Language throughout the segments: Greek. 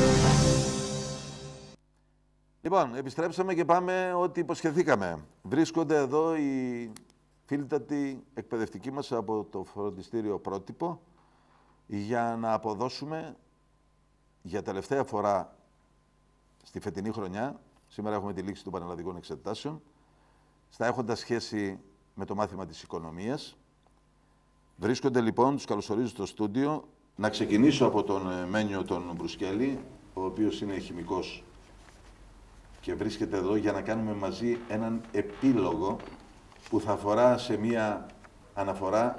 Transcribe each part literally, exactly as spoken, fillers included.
Λοιπόν, επιστρέψαμε και πάμε ό,τι υποσχεθήκαμε. Βρίσκονται εδώ οι φίλτατοι εκπαιδευτικοί μας από το φροντιστήριο Πρότυπο για να αποδώσουμε για τελευταία φορά στη φετινή χρονιά, σήμερα έχουμε τη λήξη των πανελλαδικών εξετάσεων, στα έχοντα σχέση με το μάθημα της οικονομίας. Βρίσκονται λοιπόν, τους καλωσορίζω στο στούντιο, να ξεκινήσω από τον Μένιο τον Μπρουσκέλη, ο οποίος είναι χημικός και βρίσκεται εδώ για να κάνουμε μαζί έναν επίλογο που θα αφορά σε μία αναφορά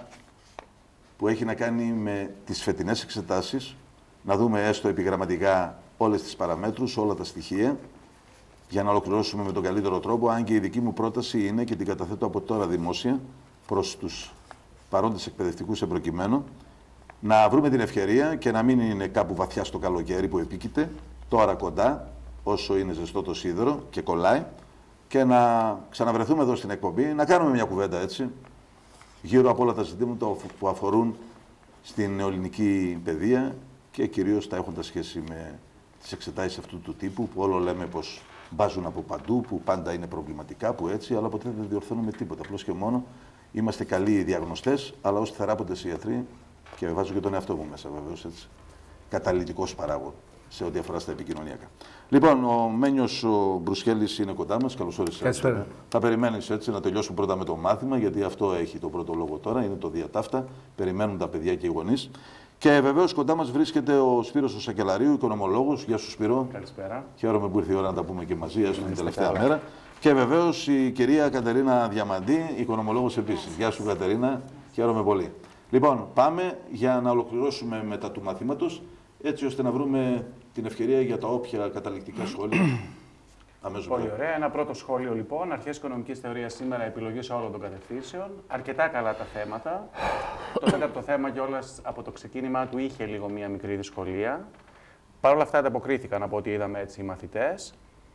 που έχει να κάνει με τις φετινές εξετάσεις, να δούμε έστω επιγραμματικά όλες τις παραμέτρους, όλα τα στοιχεία, για να ολοκληρώσουμε με τον καλύτερο τρόπο, αν και η δική μου πρόταση είναι, και την καταθέτω από τώρα δημόσια, προς τους παρόντες εκπαιδευτικούς εμπροκειμένου, να βρούμε την ευκαιρία και να μην είναι κάπου βαθιά στο καλοκαίρι που επίκειται, τώρα κοντά, όσο είναι ζεστό το σίδερο και κολλάει, και να ξαναβρεθούμε εδώ στην εκπομπή, να κάνουμε μια κουβέντα έτσι, γύρω από όλα τα ζητήματα που αφορούν στην νεοελληνική παιδεία και κυρίως τα έχοντα σχέση με τις εξετάσεις αυτού του τύπου, που όλο λέμε πως μπάζουν από παντού, που πάντα είναι προβληματικά, που έτσι, αλλά ποτέ δεν διορθώνουμε τίποτα. Απλώς και μόνο είμαστε καλοί διαγνωστές, αλλά ως θεράποντες ιατροί, και βάζω και τον εαυτό μου μέσα βεβαίως, έτσι, καταλυτικός παράγων σε ό,τι αφορά στα επικοινωνιακά. Λοιπόν, ο Μένιος ο Μπρουσκέλης είναι κοντά μας. Καλώς όρισες. Θα περιμένεις έτσι να τελειώσουμε πρώτα με το μάθημα, γιατί αυτό έχει το πρώτο λόγο τώρα, είναι το διατάφτα. Περιμένουν τα παιδιά και οι γονείς. Και βεβαίως κοντά μας βρίσκεται ο Σπύρος ο Σακελαρίου, οικονομολόγος. Γεια σου, Σπύρο. Καλησπέρα. Χαίρομαι που ήρθε η ώρα να τα πούμε και μαζί, έστω την τελευταία καλά. μέρα. Και βεβαίως η κυρία Κατερίνα Διαμαντή, οικονομολόγος επίσης. Γεια σου, Κατερίνα. Χαίρομαι πολύ. Λοιπόν, πάμε για να ολοκληρώσουμε μετά του μαθήματος, έτσι ώστε να βρούμε την ευκαιρία για τα όποια καταληκτικά σχόλια. Αμέσως Πολύ ωραία. Ένα πρώτο σχόλιο λοιπόν. Αρχές οικονομικής θεωρίας σήμερα, επιλογή όλων των κατευθύνσεων. Αρκετά καλά τα θέματα. Το τέταρτο θέμα κιόλας από το ξεκίνημα του είχε λίγο μία μικρή δυσκολία. Παρ' όλα αυτά ανταποκρίθηκαν από ό,τι είδαμε έτσι οι μαθητές.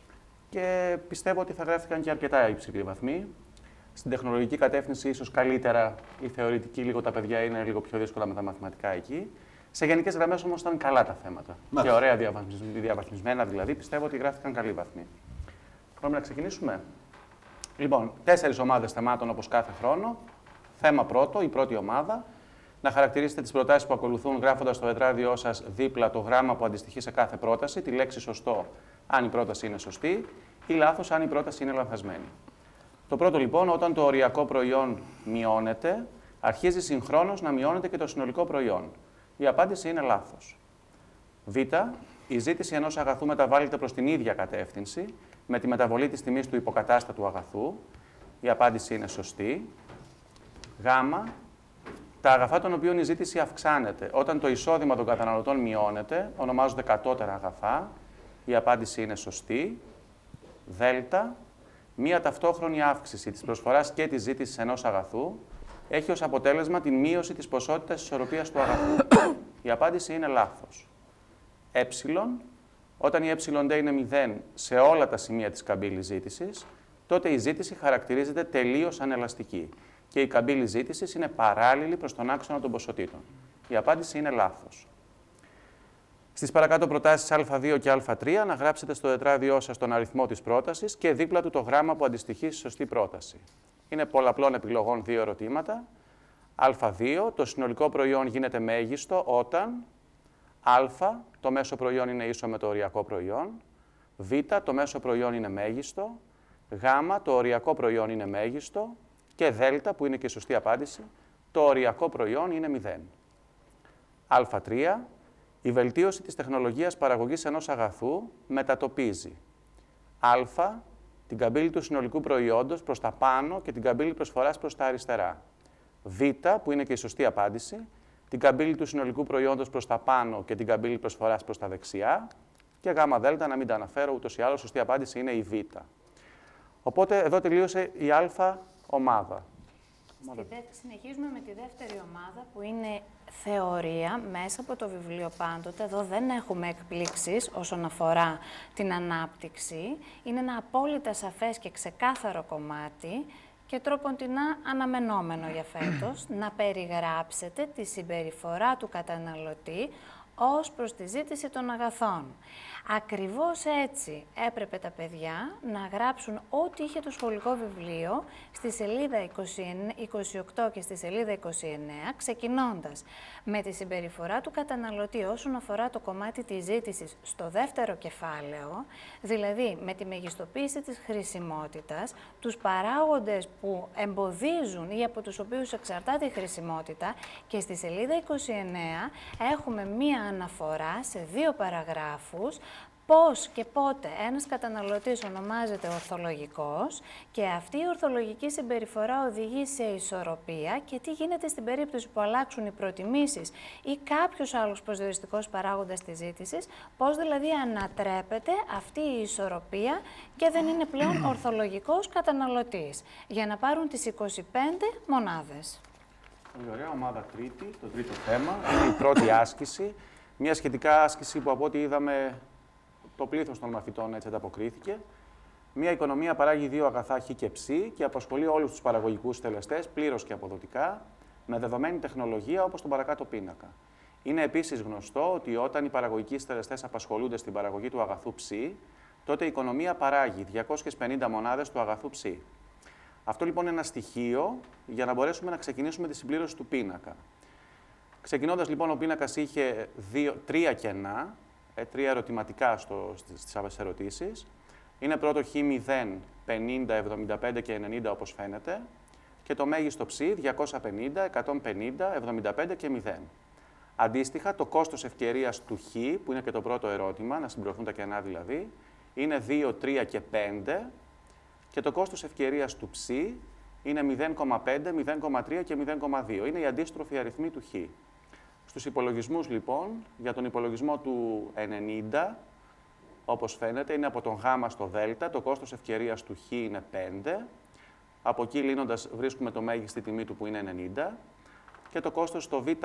Και πιστεύω ότι θα γράφτηκαν και αρκετά υψηλοί βαθμοί. Στην τεχνολογική κατεύθυνση, ίσως καλύτερα η θεωρητική, λίγο τα παιδιά είναι λίγο πιο δύσκολα με τα μαθηματικά εκεί. Σε γενικές γραμμές όμως ήταν καλά τα θέματα. Μάλιστα. Και ωραία διαβαθμισμένα δηλαδή, πιστεύω ότι γράφτηκαν καλοί βαθμοί. Μπορούμε να ξεκινήσουμε. Λοιπόν, τέσσερις ομάδες θεμάτων όπως κάθε χρόνο. Θέμα πρώτο, η πρώτη ομάδα. Να χαρακτηρίσετε τις προτάσεις που ακολουθούν γράφοντας στο τετράδιό σας δίπλα το γράμμα που αντιστοιχεί σε κάθε πρόταση, τη λέξη σωστό αν η πρόταση είναι σωστή ή λάθος αν η πρόταση είναι λανθασμένη. Το πρώτο λοιπόν, όταν το οριακό προϊόν μειώνεται, αρχίζει συγχρόνως να μειώνεται και το συνολικό προϊόν. Η απάντηση είναι λάθος. Β. Η ζήτηση ενός αγαθού μεταβάλλεται προς την ίδια κατεύθυνση με τη μεταβολή της τιμής του υποκατάστατου αγαθού. Η απάντηση είναι σωστή. Γ. Τα αγαθά των οποίων η ζήτηση αυξάνεται όταν το εισόδημα των καταναλωτών μειώνεται, ονομάζονται κατώτερα αγαθά. Η απάντηση είναι σωστή. Δ. Μία ταυτόχρονη αύξηση της προσφοράς και της ζήτησης ενός αγαθού έχει ως αποτέλεσμα την μείωση της ποσότητας της ισορροπίας του αγαθού. Η απάντηση είναι λάθος. Ε. Όταν η ε είναι μηδέν σε όλα τα σημεία της καμπύλης ζήτησης, τότε η ζήτηση χαρακτηρίζεται τελείως ανελαστική και η καμπύλη ζήτησης είναι παράλληλη προς τον άξονα των ποσοτήτων. Η απάντηση είναι λάθος. Στις παρακάτω προτάσεις α δύο και α τρία να γράψετε στο τετράδιό σας τον αριθμό της πρότασης και δίπλα του το γράμμα που αντιστοιχεί στη σωστή πρόταση. Είναι πολλαπλών επιλογών δύο ερωτήματα. Α δύο, το συνολικό προϊόν γίνεται μέγιστο όταν α, το μέσο προϊόν είναι ίσο με το οριακό προϊόν, β, το μέσο προϊόν είναι μέγιστο, γ, το οριακό προϊόν είναι μέγιστο και δ, που είναι και η σωστή απάντηση, το οριακό προϊόν είναι μηδέν. Α τρία, η βελτίωση της τεχνολογίας παραγωγής ενός αγαθού μετατοπίζει α, την καμπύλη του συνολικού προϊόντος προς τα πάνω και την καμπύλη προσφοράς προς τα αριστερά. Β, που είναι και η σωστή απάντηση, την καμπύλη του συνολικού προϊόντος προς τα πάνω και την καμπύλη προσφοράς προς τα δεξιά. Και γ, δ, να μην τα αναφέρω, ούτως ή άλλως, σωστή απάντηση είναι η Β. Οπότε εδώ τελείωσε η Α ομάδα. Συνεχίζουμε με τη δεύτερη ομάδα που είναι θεωρία μέσα από το βιβλίο πάντοτε. Εδώ δεν έχουμε εκπλήξεις όσον αφορά την ανάπτυξη. Είναι ένα απόλυτα σαφές και ξεκάθαρο κομμάτι και τρόποντινά αναμενόμενο για φέτος να περιγράψετε τη συμπεριφορά του καταναλωτή ως προς τη ζήτηση των αγαθών. Ακριβώς έτσι έπρεπε τα παιδιά να γράψουν ό,τι είχε το σχολικό βιβλίο στη σελίδα είκοσι οκτώ και στη σελίδα είκοσι εννέα, ξεκινώντας με τη συμπεριφορά του καταναλωτή όσον αφορά το κομμάτι της ζήτησης στο δεύτερο κεφάλαιο, δηλαδή με τη μεγιστοποίηση της χρησιμότητας, τους παράγοντες που εμποδίζουν ή από τους οποίους εξαρτάται η χρησιμότητα, και στη σελίδα είκοσι εννέα έχουμε μία αναφορά σε δύο παραγράφους πώς και πότε ένας καταναλωτής ονομάζεται ορθολογικός και αυτή η ορθολογική συμπεριφορά οδηγεί σε ισορροπία και τι γίνεται στην περίπτωση που αλλάξουν οι προτιμήσεις ή κάποιος άλλος προσδιοριστικός παράγοντας της ζήτησης, πώς δηλαδή ανατρέπεται αυτή η ισορροπία και δεν είναι πλέον ορθολογικός καταναλωτής, για να πάρουν τις είκοσι πέντε μονάδες. Πολύ ωραία. Ομάδα τρίτη, το τρίτο θέμα, είναι η πρώτη άσκηση. Μια σχετικά άσκηση που από ό,τι είδαμε το πλήθος των μαθητών έτσι ανταποκρίθηκε. Μια οικονομία παράγει δύο αγαθά χ και ψ και απασχολεί όλους τους παραγωγικούς τελεστές πλήρως και αποδοτικά, με δεδομένη τεχνολογία όπως τον παρακάτω πίνακα. Είναι επίσης γνωστό ότι όταν οι παραγωγικοί τελεστές απασχολούνται στην παραγωγή του αγαθού ψ, τότε η οικονομία παράγει διακόσιες πενήντα μονάδες του αγαθού ψ. Αυτό λοιπόν είναι ένα στοιχείο για να μπορέσουμε να ξεκινήσουμε τη συμπλήρωση του πίνακα. Ξεκινώντας λοιπόν, ο πίνακας είχε δύο, τρία κενά, ε, τρία ερωτηματικά στο, στις ερωτήσεις. Είναι πρώτο χ μηδέν, πενήντα, εβδομήντα πέντε και ενενήντα όπως φαίνεται και το μέγιστο ψ διακόσια πενήντα, εκατόν πενήντα, εβδομήντα πέντε και μηδέν. Αντίστοιχα, το κόστος ευκαιρίας του χ, που είναι και το πρώτο ερώτημα, να συμπληρωθούν τα κενά δηλαδή, είναι δύο, τρία και πέντε και το κόστος ευκαιρίας του ψ είναι μηδέν κόμμα πέντε, μηδέν κόμμα τρία και μηδέν κόμμα δύο. Είναι οι αντίστροφοι αριθμοί του χ. Στους υπολογισμούς, λοιπόν, για τον υπολογισμό του ενενήντα, όπως φαίνεται, είναι από τον γ στο δ, το κόστος ευκαιρίας του χ είναι πέντε. Από εκεί, λύνοντας, βρίσκουμε το μέγιστη τιμή του που είναι ενενήντα. Και το κόστος στο βγ,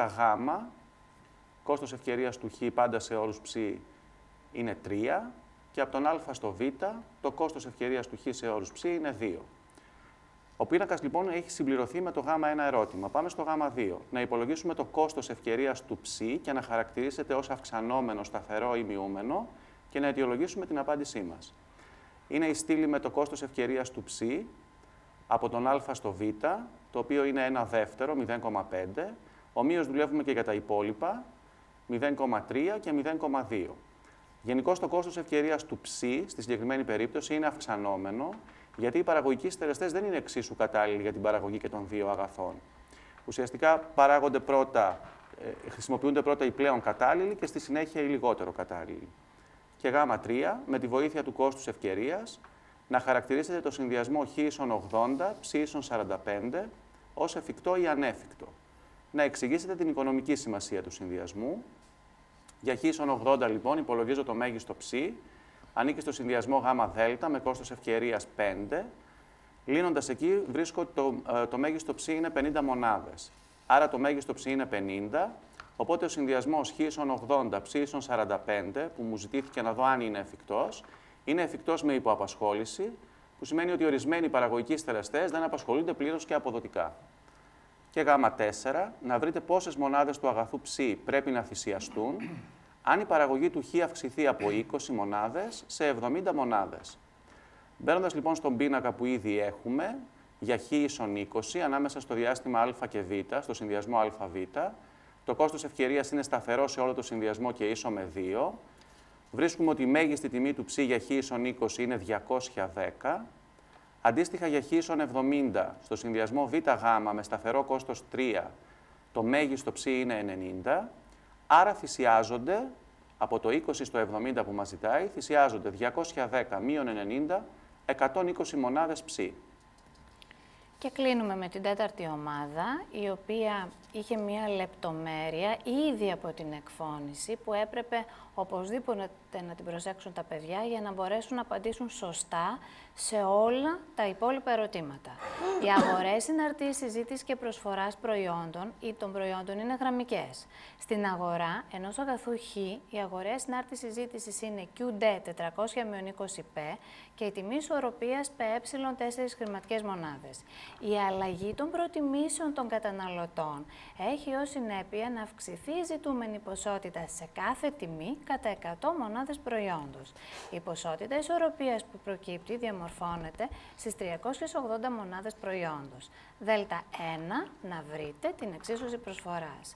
κόστος ευκαιρίας του χ πάντα σε όρους ψ είναι τρία. Και από τον α στο β, το κόστος ευκαιρίας του χ σε όρους ψ είναι δύο. Ο πίνακας λοιπόν έχει συμπληρωθεί με το γ ένα ερώτημα. Πάμε στο γ δύο. Να υπολογίσουμε το κόστος ευκαιρίας του ψ και να χαρακτηρίσετε ως αυξανόμενο, σταθερό ή μειούμενο και να αιτιολογήσουμε την απάντησή μας. Είναι η στήλη με το κόστος ευκαιρίας του ψ από τον α στο β, το οποίο είναι ένα δεύτερο, μηδέν κόμμα πέντε. Ομοίως δουλεύουμε και για τα υπόλοιπα, μηδέν κόμμα τρία και μηδέν κόμμα δύο. Γενικώς το κόστος ευκαιρίας του ψ, στη συγκεκριμένη περίπτωση, είναι αυξανόμενο, γιατί οι παραγωγικοί συντελεστές δεν είναι εξίσου κατάλληλοι για την παραγωγή και των δύο αγαθών. Ουσιαστικά παράγονται πρώτα, ε, χρησιμοποιούνται πρώτα οι πλέον κατάλληλοι και στη συνέχεια οι λιγότερο κατάλληλοι. Και γ τρία, με τη βοήθεια του κόστους ευκαιρίας, να χαρακτηρίσετε το συνδυασμό χ ίσον ογδόντα, ψ ίσον σαράντα πέντε ως εφικτό ή ανέφικτο. Να εξηγήσετε την οικονομική σημασία του συνδυασμού. Για χ ίσον ογδόντα, λοιπόν, υπολογίζω το μέγιστο ψ, ανήκει στο συνδυασμό γ δ με κόστος ευκαιρίας πέντε. Λύνοντας εκεί, βρίσκω το, ε, το μέγιστο ψ είναι πενήντα μονάδες. Άρα το μέγιστο ψ είναι πενήντα, οπότε ο συνδυασμός χ ίσον ογδόντα, ψ ίσον σαράντα πέντε, που μου ζητήθηκε να δω αν είναι εφικτός, είναι εφικτός με υποαπασχόληση, που σημαίνει ότι ορισμένοι παραγωγικοί στελεστές δεν απασχολούνται πλήρως και αποδοτικά. Και γ τέσσερα, να βρείτε πόσες μονάδες του αγαθού ψ πρέπει να θυσιαστούν, αν η παραγωγή του χ αυξηθεί από είκοσι μονάδες σε εβδομήντα μονάδες. Μπαίνοντας λοιπόν στον πίνακα που ήδη έχουμε, για χ ίσον είκοσι, ανάμεσα στο διάστημα α και β, στο συνδυασμό αβ, το κόστος ευκαιρίας είναι σταθερό σε όλο το συνδυασμό και ίσο με δύο. Βρίσκουμε ότι η μέγιστη τιμή του ψ για χ ίσον είκοσι είναι διακόσια δέκα. Αντίστοιχα για χ ίσον εβδομήντα, στο συνδυασμό βγ με σταθερό κόστος τρία, το μέγιστο ψ είναι ενενήντα. Άρα θυσιάζονται, από το είκοσι στο εβδομήντα που μας ζητάει, θυσιάζονται διακόσια δέκα μείον ενενήντα, εκατόν είκοσι μονάδες ψ. Και κλείνουμε με την τέταρτη ομάδα, η οποία είχε μία λεπτομέρεια ήδη από την εκφώνηση που έπρεπε οπωσδήποτε να την προσέξουν τα παιδιά για να μπορέσουν να απαντήσουν σωστά σε όλα τα υπόλοιπα ερωτήματα. Οι αγορές είναι αρτή συζήτηση και προσφοράς προϊόντων ή των προϊόντων είναι γραμμικές. Στην αγορά ενός αγαθού Χ, η αγορές είναι αρτή συζήτηση είναι κιου ντι τετρακόσια με είκοσι π και η τιμή ισορροπίας πε τέσσερις χρηματικές μονάδες. Η αλλαγή των προτιμήσεων των καταναλωτών έχει ως συνέπεια να αυξηθεί η ζητούμενη ποσότητα σε κάθε τιμή κατά εκατό μονάδες προϊόντος. Η ποσότητα ισορροπίας που προκύπτει διαμορφώνεται στις τριακόσιες ογδόντα μονάδες προϊόντος. Δέλτα ένα, να βρείτε την εξίσωση προσφοράς.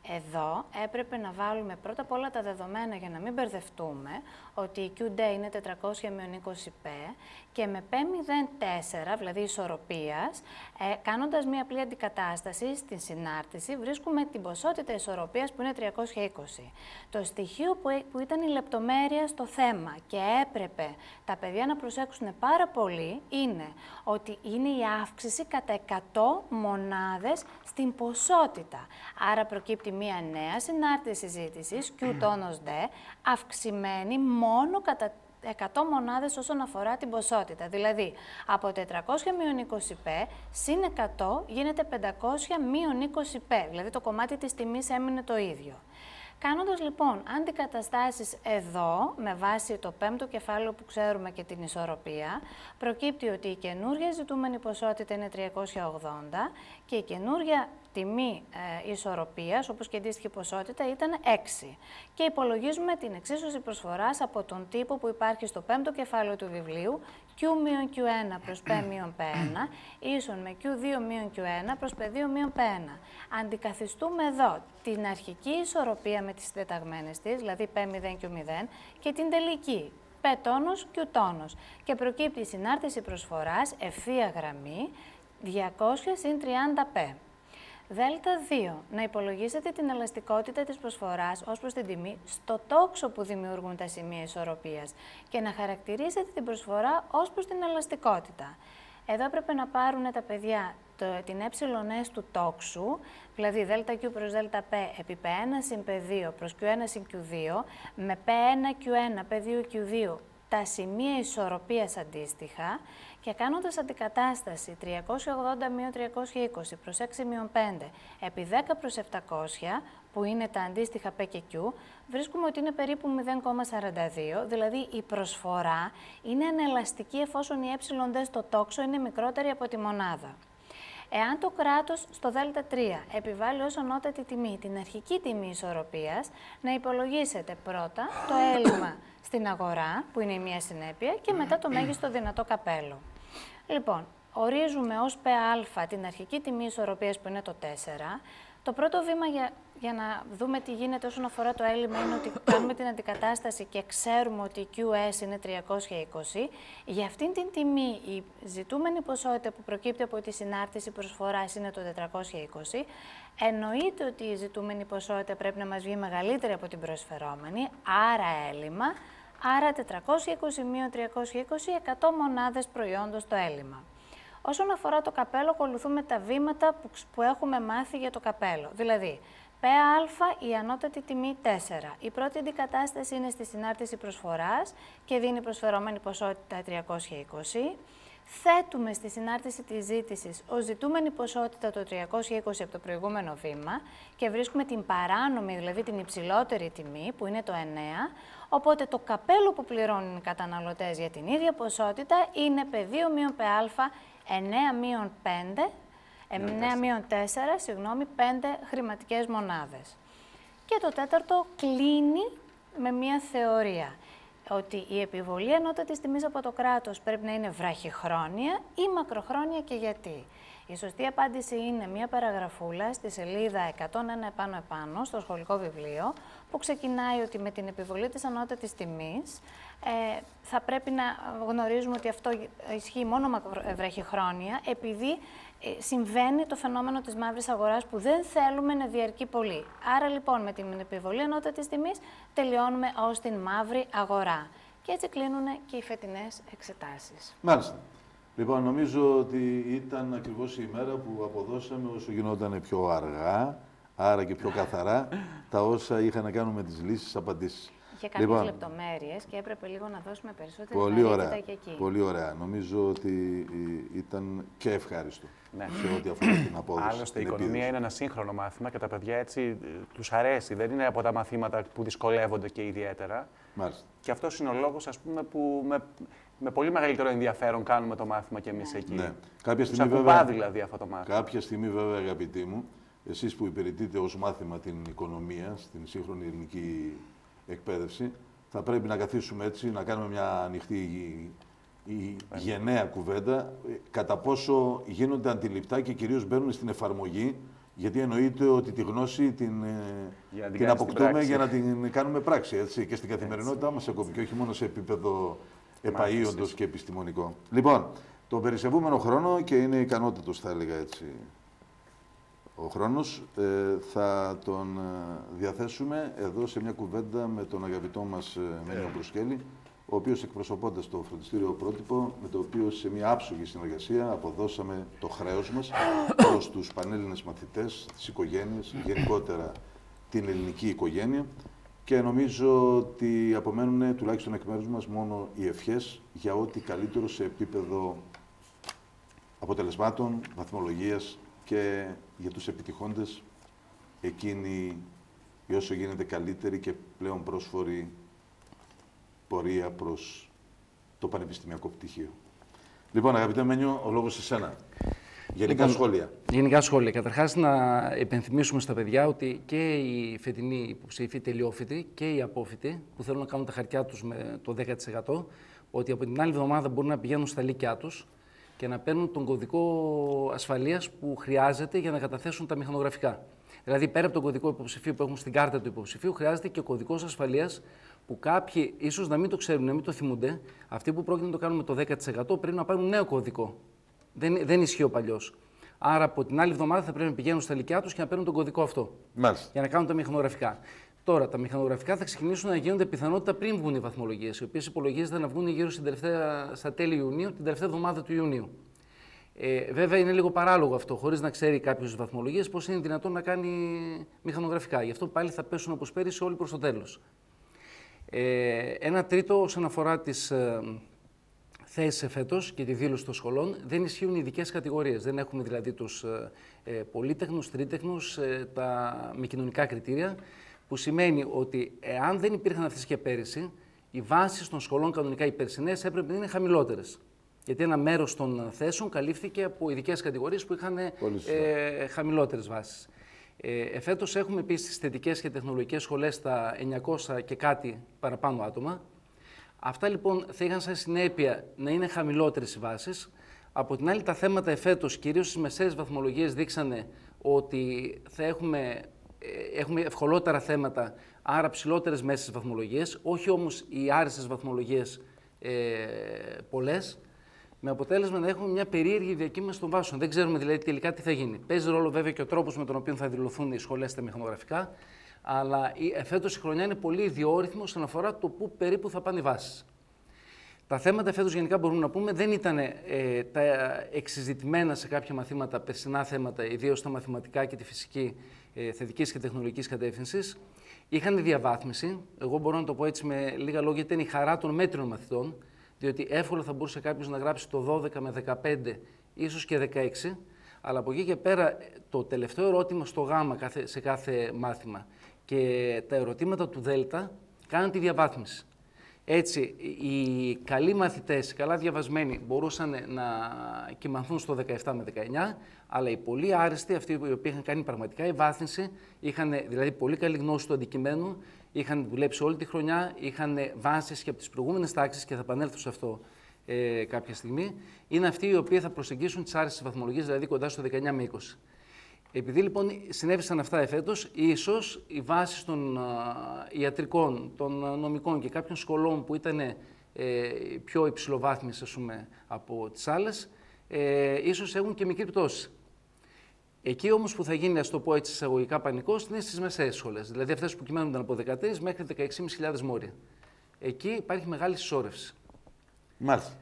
Εδώ έπρεπε να βάλουμε πρώτα απ' όλα τα δεδομένα για να μην μπερδευτούμε, ότι η κιου ντι είναι τετρακόσια με είκοσι π και με π μηδέν τέσσερα, δηλαδή ισορροπίας, ε, κάνοντας μία απλή αντικατάσταση στην συνάρτηση, βρίσκουμε την ποσότητα ισορροπίας που είναι τριακόσια είκοσι. Το στοιχείο που, που ήταν η λεπτομέρεια στο θέμα και έπρεπε τα παιδιά να προσέξουν πάρα πολύ είναι ότι είναι η αύξηση κατά εκατό μονάδες στην ποσότητα. Άρα προκύπτει μία νέα συνάρτηση συζήτησης, Q τόνος D, αυξημένη μόνο κατά εκατό μονάδες όσον αφορά την ποσότητα. Δηλαδή, από τετρακόσια μείον είκοσι π συν εκατό γίνεται πεντακόσια μείον είκοσι π, δηλαδή το κομμάτι της τιμής έμεινε το ίδιο. Κάνοντας λοιπόν αντικαταστάσεις εδώ, με βάση το πέμπτο κεφάλαιο που ξέρουμε και την ισορροπία, προκύπτει ότι η καινούργια ζητούμενη ποσότητα είναι τριακόσια ογδόντα και η καινούργια τιμή ε, ισορροπίας, όπως και αντίστοιχη ποσότητα, ήταν έξι. Και υπολογίζουμε την εξίσωση προσφοράς από τον τύπο που υπάρχει στο πέμπτο κεφάλαιο του βιβλίου, Q μείον κιου ένα προς P μείον P ένα, ίσον με κιου δύο μείον κιου ένα προς P δύο μείον P ένα. Αντικαθιστούμε εδώ την αρχική ισορροπία με τις συντεταγμένες της, δηλαδή P μηδέν κιου μηδέν, και την τελική, P τόνος, Q τόνος. Και προκύπτει η συνάρτηση προσφοράς, ευθεία γραμμή, διακόσια συν τριάντα π. Δέλτα δύο. Να υπολογίσετε την ελαστικότητα της προσφοράς ως προς την τιμή στο τόξο που δημιουργούν τα σημεία ισορροπίας και να χαρακτηρίσετε την προσφορά ως προς την ελαστικότητα. Εδώ έπρεπε να πάρουν τα παιδιά το, την ε's του τόξου, δηλαδή ΔQ προς ΔΠ επί P ένα συν P δύο προς Q ένα συν Q δύο, με P ένα Q ένα, P δύο Q δύο, τα σημεία ισορροπίας αντίστοιχα, και κάνοντας αντικατάσταση τριακόσια ογδόντα μείον τριακόσια είκοσι προς έξι μείον πέντε επί δέκα προς επτακόσια, που είναι τα αντίστοιχα P και Q, βρίσκουμε ότι είναι περίπου μηδέν κόμμα σαράντα δύο, δηλαδή η προσφορά είναι ανελαστική εφόσον η ε στο τόξο είναι μικρότερη από τη μονάδα. Εάν το κράτος στο Δέλτα τρία επιβάλλει ως ανώτατη τιμή την αρχική τιμή ισορροπίας, να υπολογίσετε πρώτα το έλλειμμα στην αγορά, που είναι η μία συνέπεια, και μετά το μέγιστο δυνατό καπέλο. Λοιπόν, ορίζουμε ως Πα την αρχική τιμή ισορροπίας που είναι το τέσσερα. Το πρώτο βήμα για, για να δούμε τι γίνεται όσον αφορά το έλλειμμα είναι ότι κάνουμε την αντικατάσταση και ξέρουμε ότι η κιου ες είναι τριακόσια είκοσι. Για αυτήν την τιμή η ζητούμενη ποσότητα που προκύπτει από τη συνάρτηση προσφοράς είναι το τετρακόσια είκοσι. Εννοείται ότι η ζητούμενη ποσότητα πρέπει να μας βγει μεγαλύτερη από την προσφερόμενη, άρα έλλειμμα, άρα τετρακόσια είκοσι μείον τριακόσια είκοσι, εκατό μονάδες προϊόντος το έλλειμμα. Όσον αφορά το καπέλο, ακολουθούμε τα βήματα που, που έχουμε μάθει για το καπέλο. Δηλαδή, Πα η ανώτατη τιμή τέσσερα. Η πρώτη αντικατάσταση είναι στη συνάρτηση προσφοράς και δίνει προσφερόμενη ποσότητα τριακόσια είκοσι. Θέτουμε στη συνάρτηση της ζήτησης ως ζητούμενη ποσότητα το τριακόσια είκοσι από το προηγούμενο βήμα και βρίσκουμε την παράνομη, δηλαδή την υψηλότερη τιμή, που είναι το εννέα. Οπότε το καπέλο που πληρώνουν οι καταναλωτές για την ίδια ποσότητα είναι Π δύο μείον Πα, εννέα μείον πέντε, εννέα μείον τέσσερα, συγγνώμη, πέντε χρηματικές μονάδες. Και το τέταρτο κλείνει με μία θεωρία, ότι η επιβολή ανώτατης τιμής από το κράτος πρέπει να είναι βραχυχρόνια ή μακροχρόνια, και γιατί. Η σωστή απάντηση είναι μία παραγραφούλα στη σελίδα εκατόν ένα επάνω επάνω στο σχολικό βιβλίο, που ξεκινάει ότι με την επιβολή της ανώτατης τιμής ε, θα πρέπει να γνωρίζουμε ότι αυτό ισχύει μόνο βραχυχρόνια, επειδή ε, συμβαίνει το φαινόμενο της μαύρης αγοράς που δεν θέλουμε να διαρκεί πολύ. Άρα λοιπόν με την επιβολή ανώτατης τιμής τελειώνουμε ως την μαύρη αγορά. Και έτσι κλείνουν και οι φετινές εξετάσεις. Μάλιστα. Λοιπόν, νομίζω ότι ήταν ακριβώς η ημέρα που αποδώσαμε όσο γινόταν πιο αργά, άρα και πιο καθαρά, τα όσα είχαν να κάνουν με τις λύσεις, απαντήσεις. Είχε κάποιες Λοιπόν, λεπτομέρειες και έπρεπε λίγο να δώσουμε περισσότερη πολύ βαρύτητα ωραία, και εκεί. πολύ ωραία. Νομίζω ότι ήταν και ευχάριστο Ναι. σε ό,τι αφορά την απόδοση. Άλλωστε, η την οικονομία επίδοση. είναι ένα σύγχρονο μάθημα και τα παιδιά έτσι τους αρέσει. Δεν είναι από τα μαθήματα που δυσκολεύονται και ιδιαίτερα. Μάλιστα. Και αυτό είναι ο λόγος, ας πούμε, που με, με πολύ μεγαλύτερο ενδιαφέρον κάνουμε το μάθημα κι εμείς εκεί. Ναι. Κάποια Τους στιγμή, ακουμπά βέβαια, δηλαδή αυτό το μάθημα. κάποια στιγμή, βέβαια, αγαπητοί μου, εσείς που υπηρετείτε ως μάθημα την οικονομία στην σύγχρονη ελληνική εκπαίδευση, θα πρέπει να καθίσουμε έτσι, να κάνουμε μια ανοιχτή η γενναία κουβέντα, κατά πόσο γίνονται αντιληπτά και κυρίως μπαίνουν στην εφαρμογή, γιατί εννοείται ότι τη γνώση την, Για να την την κάνεις στην αποκτούμε πράξη. για να την κάνουμε πράξη, έτσι, και στην καθημερινότητά μας ακόμη, και όχι μόνο σε επίπεδο επαΐοντος και επιστημονικό. Λοιπόν, το περισσευούμενο χρόνο, και είναι ικανότητος, θα έλεγα έτσι, ο χρόνος, ε, θα τον ε, διαθέσουμε εδώ σε μια κουβέντα με τον αγαπητό μας ε, Μένιο Μπρουσκέλη, ο οποίος, εκπροσωπώντας το φροντιστήριο πρότυπο, με το οποίο σε μια άψογη συνεργασία αποδώσαμε το χρέος μας προς τους πανέλληνες μαθητές, τις οικογένειες, γενικότερα την ελληνική οικογένεια, και νομίζω ότι απομένουν, τουλάχιστον εκ μέρους μας, μόνο οι ευχές για ό,τι καλύτερο σε επίπεδο αποτελεσμάτων, βαθμολογίας και για τους επιτυχόντες εκείνη η όσο γίνεται καλύτερη και πλέον πρόσφορη πορεία προς το πανεπιστημιακό πτυχίο. Λοιπόν, αγαπητέ Μένιο, ο λόγος σε σένα. Γενικά Λοιπόν, σχόλια. Γενικά σχόλια. Καταρχάς, να υπενθυμίσουμε στα παιδιά ότι και οι φετινοί υποψήφοι τελειόφοιτοι και οι απόφοιτοι που θέλουν να κάνουν τα χαρτιά τους με το δέκα τοις εκατό, ότι από την άλλη εβδομάδα μπορούν να πηγαίνουν στα λύκειά τους και να παίρνουν τον κωδικό ασφαλείας που χρειάζεται για να καταθέσουν τα μηχανογραφικά. Δηλαδή, πέρα από τον κωδικό υποψηφίου που έχουν στην κάρτα του υποψηφίου, χρειάζεται και ο κωδικός ασφαλείας που κάποιοι ίσως να μην το ξέρουν, να μην το θυμούνται. Αυτοί που πρόκειται να το κάνουν με το δέκα τοις εκατό πρέπει να πάρουν νέο κωδικό. Δεν, δεν ισχύει ο παλιός. Άρα, από την άλλη εβδομάδα θα πρέπει να πηγαίνουν στα λυκειά τους και να παίρνουν τον κωδικό αυτό. Μάλιστα. Για να κάνουν τα μηχανογραφικά. Τώρα, τα μηχανογραφικά θα ξεκινήσουν να γίνονται πιθανότητα πριν βγουν οι βαθμολογίες, οι οποίες υπολογίζεται να βγουν γύρω στην τελευταία, στα τέλη Ιουνίου, την τελευταία εβδομάδα του Ιουνίου. Ε, βέβαια, είναι λίγο παράλογο αυτό, χωρίς να ξέρει κάποιο τις βαθμολογίες, πώς είναι δυνατόν να κάνει μηχανογραφικά. Γι' αυτό πάλι θα πέσουν όπως πέρυσι όλοι προς το τέλος. Ε, ένα τρίτο, όσον αφορά τις ε, θέσεις εφέτος και τη δήλωση των σχολών, δεν ισχύουν οι ειδικές κατηγορίες. Δεν έχουμε δηλαδή τους ε, πολύτεχνους, τρίτεχνους, ε, τα με κοινωνικά κριτήρια, που σημαίνει ότι εάν δεν υπήρχαν αυτές και πέρυσι, οι βάσεις των σχολών κανονικά οι περσινές έπρεπε να είναι χαμηλότερες. Γιατί ένα μέρος των θέσεων καλύφθηκε από ειδικές κατηγορίες που είχαν ε, χαμηλότερες βάσεις. Ε, εφέτος έχουμε επίσης στις θετικές και τεχνολογικές σχολές τα εννιακόσια και κάτι παραπάνω άτομα. Αυτά λοιπόν θα είχαν σαν συνέπεια να είναι χαμηλότερες οι βάσεις. Από την άλλη, τα θέματα εφέτος, κυρίως στις μεσαίες βαθμολογίες, δείξανε ότι θα έχουμε, ε, έχουμε ευκολότερα θέματα, άρα ψηλότερες μέσες βαθμολογίες, όχι όμως οι άριστες βαθμολογίες ε, πολλές, με αποτέλεσμα να έχουμε μια περίεργη διακύμανση των βάσεων. Δεν ξέρουμε δηλαδή τελικά τι θα γίνει. Παίζει ρόλο βέβαια και ο τρόπος με τον οποίο θα δηλωθούν οι σχολές στα μηχανογραφικά, αλλά εφέτος η χρονιά είναι πολύ ιδιόρυθμη όσον αφορά το πού περίπου θα πάνε οι βάσεις. Τα θέματα εφέτος γενικά μπορούμε να πούμε δεν ήταν ε, τα εξειζητημένα σε κάποια μαθήματα, περσινά θέματα, ιδίως τα μαθηματικά και τη φυσική ε, θετικής και τεχνολογικής κατεύθυνσης. Είχαν διαβάθμιση. Εγώ μπορώ να το πω έτσι με λίγα λόγια, ήταν η χαρά των μέτριων μαθητών, διότι εύκολα θα μπορούσε κάποιος να γράψει το δώδεκα με δεκαπέντε, ίσως και δεκαέξι, αλλά από εκεί και πέρα το τελευταίο ερώτημα στο γάμα σε κάθε μάθημα και τα ερωτήματα του δέλτα κάναν τη διαβάθμιση. Έτσι, οι καλοί μαθητές, οι καλά διαβασμένοι, μπορούσαν να κυμανθούν στο δεκαεπτά με δεκαεννιά, αλλά οι πολύ άριστοι, αυτοί οι οποίοι είχαν κάνει πραγματικά ευάθυνση, είχαν δηλαδή πολύ καλή γνώση του αντικειμένου, είχαν δουλέψει όλη τη χρονιά, είχαν βάσεις και από τις προηγούμενες τάξεις και θα επανέλθω σε αυτό ε, κάποια στιγμή, είναι αυτοί οι οποίοι θα προσεγγίσουν τις άριστες βαθμολογίες, δηλαδή κοντά στο δεκαεννιά με είκοσι. Επειδή λοιπόν συνέβησαν αυτά εφέτος, ίσως οι βάσεις των α, ιατρικών, των α, νομικών και κάποιων σχολών που ήταν ε, πιο υψηλοβάθμιες, ας πούμε, από τις άλλες, ε, ίσως έχουν και μικρή πτώση. Εκεί όμως που θα γίνει, ας το πω έτσι εισαγωγικά, πανικός, είναι στις μεσαίες σχολές. Δηλαδή αυτές που κυμαίνονταν από δεκατρείς μέχρι δεκαέξι χιλιάδες πεντακόσια μόρια. Εκεί υπάρχει μεγάλη συσσόρευση. Μάλιστα.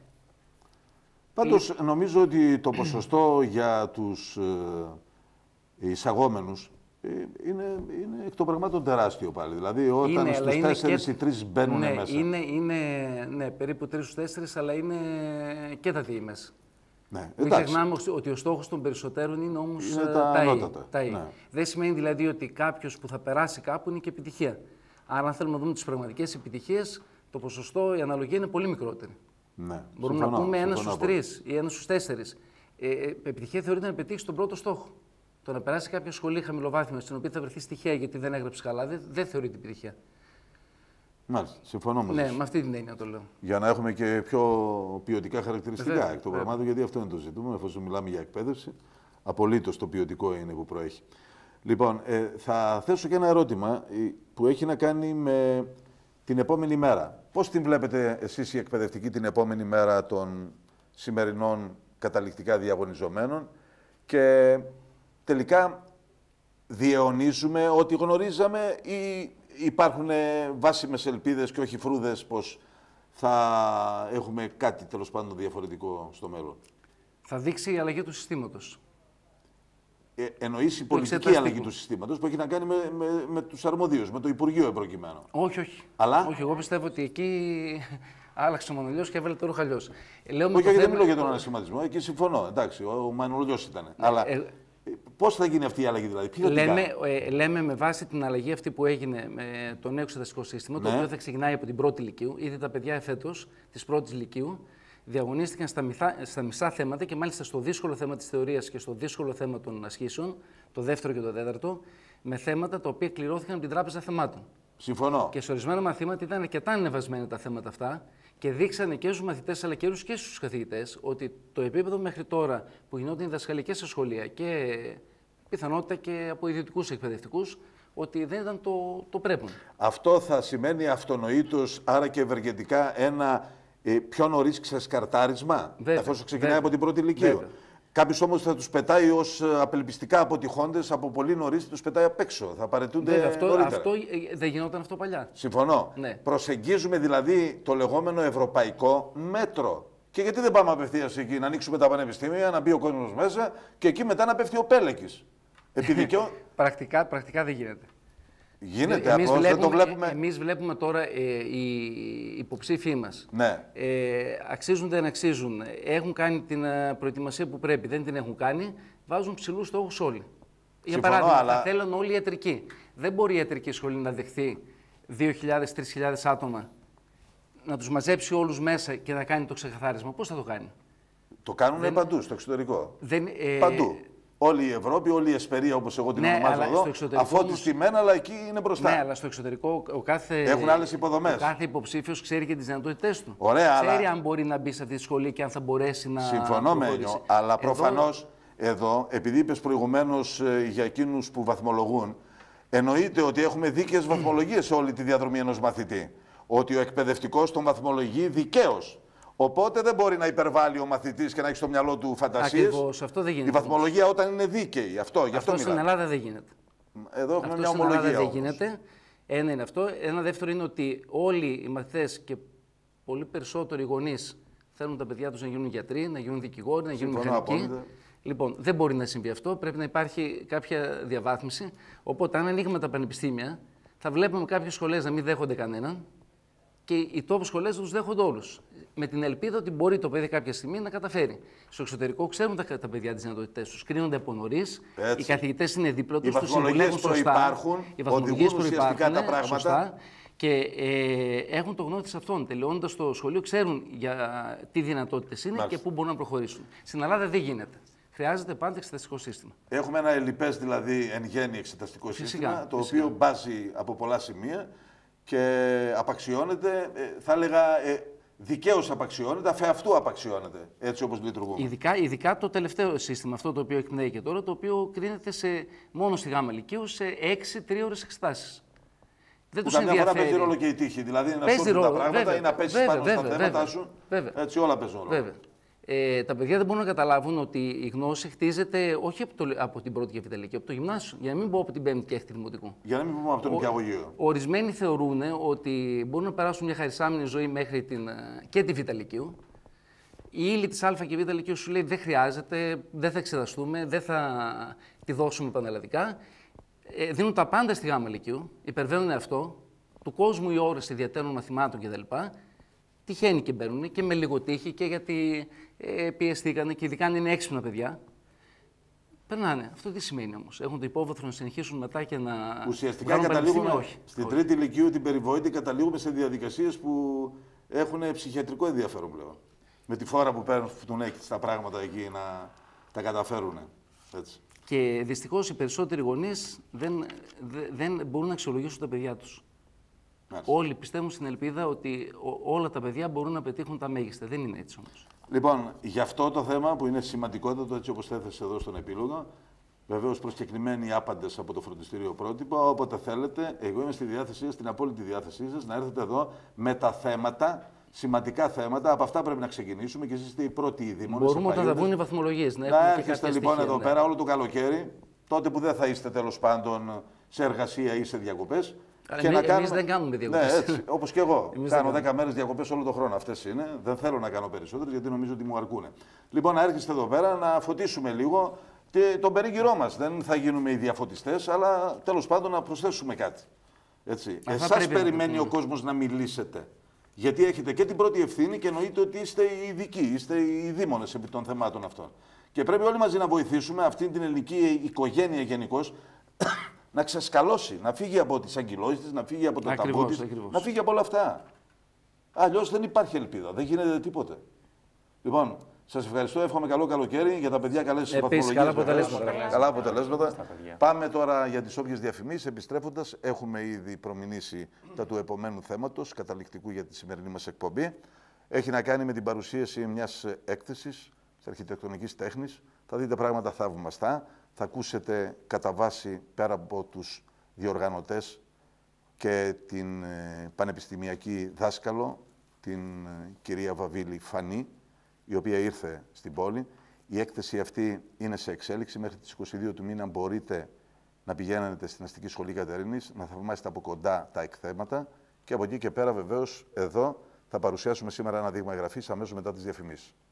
Πάντως, νομίζω ότι το ποσοστό για τους ε, εισαγόμενους Ε, είναι, είναι εκ των πραγμάτων τεράστιο πάλι. Δηλαδή, όταν Είναι, στους είναι τέσσερις και... ή τρεις μπαίνουν ναι, μέσα. Είναι, είναι ναι, περίπου τρεις στους τέσσερις, αλλά είναι και τα δύο μέσα. Ναι, Μην εντάξει. ξεχνάμε ότι ο στόχος των περισσότερων είναι όμως Είναι ε, τα τα ανώτατα. τα Ναι. Δεν σημαίνει δηλαδή ότι κάποιος που θα περάσει κάπου είναι και επιτυχία. Άρα, αν θέλουμε να δούμε τις πραγματικές επιτυχίες, το ποσοστό, η αναλογία είναι πολύ μικρότερη. Ναι. Μπορούμε Συμφωνώ, να πούμε ένα συμφωνώ στους πολύ. τρεις ή ένα στους τέσσερις. Ε, ε, επιτυχία θεωρείται να πετύχει τον πρώτο στόχο. Το να περάσει κάποια σχολή χαμηλοβάθμια, στην οποία θα βρεθεί τυχαία γιατί δεν έγραψε καλά, δεν, δεν θεωρείται επιτυχία. Μάλιστα, συμφωνώ μαζί Ναι, σου. με αυτή την έννοια το λέω. Για να έχουμε και πιο ποιοτικά χαρακτηριστικά Βέβαια, εκ των βέβαια. πραγμάτων, γιατί αυτό είναι το ζητούμενο, εφόσον μιλάμε για εκπαίδευση. Απολύτως το ποιοτικό είναι που προέχει. Λοιπόν, ε, θα θέσω και ένα ερώτημα ε, που έχει να κάνει με την επόμενη μέρα. Πώς την βλέπετε εσείς οι εκπαιδευτικοί την επόμενη μέρα των σημερινών καταληκτικά διαγωνιζομένων και τελικά διαιωνίζουμε ό,τι γνωρίζαμε ή υπάρχουν βάσιμες ελπίδες και όχι φρούδες πως θα έχουμε κάτι τέλος πάντων διαφορετικό στο μέλλον. Θα δείξει η αλλαγή του συστήματος. Ε, εννοείς η πολιτική εξεταστικό. αλλαγή του συστήματος που έχει να κάνει με, με, με τους αρμοδίους, με το Υπουργείο εμπροκειμένου. Όχι, όχι. Αλλά? Όχι, εγώ πιστεύω ότι εκεί άλλαξε ο Μανολιός και έβαλε το ρούχο αλλιώς. Λέω με Όχι, το όχι, δεν θέμα- μιλώ για τον ανασχηματισμό, εκεί συμφωνώ. Εντάξει, ο, ο Μανολιός ήταν. Αλλά ε, ε, πώς θα γίνει αυτή η αλλαγή, δηλαδή, ποιοι θα την Λέμε, κάνουν? ε, λέμε με βάση την αλλαγή αυτή που έγινε με το νέο εξεταστικό σύστημα, το Ναι. οποίο θα ξεκινάει από την πρώτη Λυκείου. Ήδη τα παιδιά εφέτος της πρώτης Λυκείου διαγωνίστηκαν στα, μισά, στα μισά θέματα και μάλιστα στο δύσκολο θέμα της θεωρίας και στο δύσκολο θέμα των ασχήσεων, το δεύτερο και το τέταρτο, με θέματα τα οποία κληρώθηκαν από την Τράπεζα Θεμάτων. Συμφωνώ. Και σε ορισμένα μαθήματα ήταν αρκετά ανεβασμένα τα θέματα αυτά και δείξανε και στους μαθητές αλλά και στους καθηγητές ότι το επίπεδο μέχρι τώρα που γινόταν διδασκαλικές σε σχολεία και πιθανότητα και από ιδιωτικούς εκπαιδευτικούς, ότι δεν ήταν το, το πρέπον. Αυτό θα σημαίνει αυτονοήτως, άρα και ευεργετικά, ένα ε, πιο νωρίς ξεσκαρτάρισμα, Βέβαια, εφόσον ξεκινάει βέβαια. από την πρώτη Λυκείου. Βέβαια. Κάποιος όμως θα τους πετάει ως ε, απελπιστικά αποτυχώντες από πολύ νωρίς, τους πετάει απ' έξω. Θα παρετούνται Βέβαια, αυτό, νωρίτερα. αυτό ε, δεν γινόταν αυτό παλιά. Συμφωνώ. Ναι. Προσεγγίζουμε δηλαδή το λεγόμενο ευρωπαϊκό μέτρο. Και γιατί δεν πάμε απευθείας εκεί, να ανοίξουμε τα πανεπιστήμια, να μπει ο κόσμος μέσα και εκεί μετά να πέφτει ο Πέλεκης. Επειδή και ο- Πρακτικά, πρακτικά δεν γίνεται. γίνεται, Εμείς απλώς δεν το βλέπουμε. Εμείς βλέπουμε τώρα ε, οι υποψήφοι μας. Ναι. Ε, αξίζουν, δεν αξίζουν. Έχουν κάνει την ε, προετοιμασία που πρέπει, δεν την έχουν κάνει. Βάζουν ψηλούς στόχους όλοι. Για Συμφωνώ, παράδειγμα, αλλά- θα θέλουν όλοι ιατρική. Δεν μπορεί η ιατρική σχολή να δεχθεί δύο χιλιάδες με τρεις χιλιάδες άτομα, να τους μαζέψει όλους μέσα και να κάνει το ξεκαθάρισμα. Πώς θα το κάνει? Το κάνουν παντού, στο εξωτερικό. Δεν, ε, Παντού. Όλη η Ευρώπη, όλη η Εσπερία, όπως εγώ την Ναι, ονομάζω αλλά εδώ, στο εξωτερικό αφώτιστημένα, αλλά εκεί είναι μπροστά. Ναι, αλλά στο εξωτερικό ο κάθε, Έχουν άλλες υποδομές. ο κάθε υποψήφιος ξέρει και τις δυνατότητές του. Ωραία, ξέρει αλλά- αν μπορεί να μπει σε αυτή τη σχολή και αν θα μπορέσει να Συμφωνώ, προχωρήσει. Μένιο, αλλά Εδώ- προφανώς εδώ, επειδή είπες προηγουμένως ε, για εκείνους που βαθμολογούν, εννοείται ότι έχουμε δίκαιες βαθμολογίες σε όλη τη διαδρομή ενός μαθητή. Ότι ο εκπαιδευτικός τον βαθμολογεί δικαίως. Οπότε δεν μπορεί να υπερβάλλει ο μαθητής και να έχει στο μυαλό του φαντασίες. Ακριβώς, αυτό δεν Η γίνεται. βαθμολογία όταν είναι δίκαιη. Αυτό, γι' αυτό, Αυτό στην μιλάμε. Ελλάδα δεν γίνεται. Εδώ έχουμε Αυτό μια στην ομολογία. Ελλάδα δεν όμως. γίνεται. Ένα είναι αυτό. Ένα δεύτερο είναι ότι όλοι οι μαθητές και πολύ περισσότεροι γονείς θέλουν τα παιδιά τους να γίνουν γιατροί, να γίνουν δικηγόροι, να γίνουν Συμφωνώ μηχανικοί. απόλυτα. Λοιπόν, δεν μπορεί να συμβεί αυτό. Πρέπει να υπάρχει κάποια διαβάθμιση. Οπότε, αν ανοίγουμε τα πανεπιστήμια, θα βλέπουμε κάποιες σχολές να μην δέχονται κανέναν και οι τόπου σχολές τους δέχονται όλους. Με την ελπίδα ότι μπορεί το παιδί κάποια στιγμή να καταφέρει. Στο εξωτερικό ξέρουν τα, τα παιδιά τις δυνατότητές τους. Κρίνονται από νωρίς. Οι καθηγητές είναι δίπλα τους. Οι τους βαθμολογίες συμβουλεύουν σωστά. προϋπάρχουν, Οι βαθμολογίες οδηγούν ουσιαστικά προϋπάρχουν, τα πράγματα. σωστά. Και ε, έχουν το γνώση σε αυτόν. Τελειώνοντας το σχολείο, ξέρουν για τι δυνατότητες είναι Μάλιστα. και πού μπορούν να προχωρήσουν. Στην Ελλάδα δεν γίνεται. Χρειάζεται πάντα εξεταστικό σύστημα. Έχουμε ένα ελλειπές δηλαδή εν γέννη εξεταστικό Φυσικά, σύστημα, το φυσικά. οποίο μπάζει από πολλά σημεία και απαξιώνεται, ε, θα έλεγα ε, δικαίως απαξιώνεται, αφ' αυτού απαξιώνεται, έτσι όπως λειτουργούμε. Ειδικά, ειδικά το τελευταίο σύστημα, αυτό το οποίο εκπνέει και τώρα, το οποίο κρίνεται σε, μόνο στη γάμα λυκείου σε έξι τριώρες εξετάσεις. Δεν Που τους καμιά φορά ενδιαφέρει. παίζει ρόλο και η τύχη, δηλαδή να Παίζει σου έρθουν τα ρόλο, πράγματα βέβαια, ή να πέσεις βέβαια, πάνω στα βέβαια, θέματα βέβαια, σου, βέβαια. έτσι όλα παίζουν ρόλο. Βέβαια. Ε, τα παιδιά δεν μπορούν να καταλάβουν ότι η γνώση χτίζεται όχι από, το, από την πρώτη και β' λυκείου, από το γυμνάσιο. Για να μην πω από την πέμπτη και έκτη δημοτικού. Για να μην πούμε από τον νηπιαγωγείο. Ορισμένοι θεωρούν ότι μπορούν να περάσουν μια χαρισάμενη ζωή μέχρι την, και τη β' λυκείου. Η ύλη της α και β' λυκείου σου λέει δεν χρειάζεται, δεν θα εξεταστούμε, δεν θα τη δώσουμε πανελλαδικά. ε, δίνουν τα πάντα στη γάμα λυκείου, υπερβαίνουν αυτό, του κόσμου οι ώρες ιδιαίτερων μαθημάτων κτλ. Τυχαίνει και μπαίνουν και με λίγο τύχη και γιατί ε, πιεστήκανε και ειδικά αν είναι έξυπνα παιδιά. Περνάνε. Αυτό τι σημαίνει όμως? Έχουν το υπόβαθρο να συνεχίσουν μετά και να. Ουσιαστικά καταλήγουμε όχι. Στην όχι. τρίτη ηλικίου, την περιβόητη, καταλήγουμε σε διαδικασίες που έχουν ψυχιατρικό ενδιαφέρον πλέον. Με τη φόρα που παίρνουν εκεί τα πράγματα εκεί να τα καταφέρουν. Έτσι. Και δυστυχώς οι περισσότεροι γονείς δεν, δεν μπορούν να αξιολογήσουν τα παιδιά τους. Μάλιστα. Όλοι πιστεύουν στην ελπίδα ότι όλα τα παιδιά μπορούν να πετύχουν τα μέγιστα. Δεν είναι έτσι όμως. Λοιπόν, γι' αυτό το θέμα που είναι σημαντικότατο, έτσι όπως θέθεσαι εδώ στον επίλογο, βεβαίως προσκεκλημένοι άπαντες από το φροντιστήριο πρότυπο, όποτε θέλετε, εγώ είμαι στη διάθεσή σας, στην απόλυτη διάθεσή σας, να έρθετε εδώ με τα θέματα, σημαντικά θέματα. Από αυτά πρέπει να ξεκινήσουμε και εσείς είστε οι πρώτοι οι δήμονες. Μπορούμε όταν θα βγουν οι βαθμολογίες. Να, να έρχεστε λοιπόν στοιχεία, εδώ ναι. πέρα όλο το καλοκαίρι, τότε που δεν θα είστε τέλος πάντων σε εργασία ή σε διακοπές. Και εμείς, να κάνουμε... εμείς δεν κάνουμε διακοπές. Ναι, έτσι, όπως και εγώ. Κάνω δέκα μέρες διακοπές όλο τον χρόνο. Αυτές είναι. Δεν θέλω να κάνω περισσότερες γιατί νομίζω ότι μου αρκούν. Λοιπόν, να έρχεστε εδώ πέρα να φωτίσουμε λίγο και τον περίγυρό μας. Δεν θα γίνουμε οι διαφωτιστές, αλλά τέλος πάντων να προσθέσουμε κάτι. Εσάς περιμένει ο κόσμος να μιλήσετε. Γιατί έχετε και την πρώτη ευθύνη και εννοείται ότι είστε οι ειδικοί, είστε οι δήμονες επί των θεμάτων αυτών. Και πρέπει όλοι μαζί να βοηθήσουμε αυτήν την ελληνική οικογένεια γενικώς να ξεσκαλώσει, να φύγει από τις αγκυλώσεις της, να φύγει από το ταμπού της, να φύγει από όλα αυτά. Αλλιώς δεν υπάρχει ελπίδα, δεν γίνεται τίποτε. Λοιπόν, σας ευχαριστώ, εύχομαι καλό καλοκαίρι για τα παιδιά, καλές βαθμολογίες. Καλά αποτελέσματα. Καλά αποτελέσματα. Πάμε τώρα για τις όποιες διαφημίσεις. Επιστρέφοντας, έχουμε ήδη προμηνήσει τα του επομένου θέματος, καταληκτικού για τη σημερινή μας εκπομπή. Έχει να κάνει με την παρουσίαση μιας έκθεσης της αρχιτεκτονικής τέχνης. Θα δείτε πράγματα θαυμαστά. Θα ακούσετε κατά βάση, πέρα από τους διοργανωτές και την ε, πανεπιστημιακή δάσκαλο, την ε, κυρία Βαβίλη Φανή, η οποία ήρθε στην πόλη. Η έκθεση αυτή είναι σε εξέλιξη. Μέχρι τις είκοσι δύο του μήνα μπορείτε να πηγαίνετε στην Αστική Σχολή Κατερίνης, να θαυμάσετε από κοντά τα εκθέματα και από εκεί και πέρα βεβαίως εδώ θα παρουσιάσουμε σήμερα ένα δείγμα εγγραφής αμέσως μετά τις διαφημίσεις.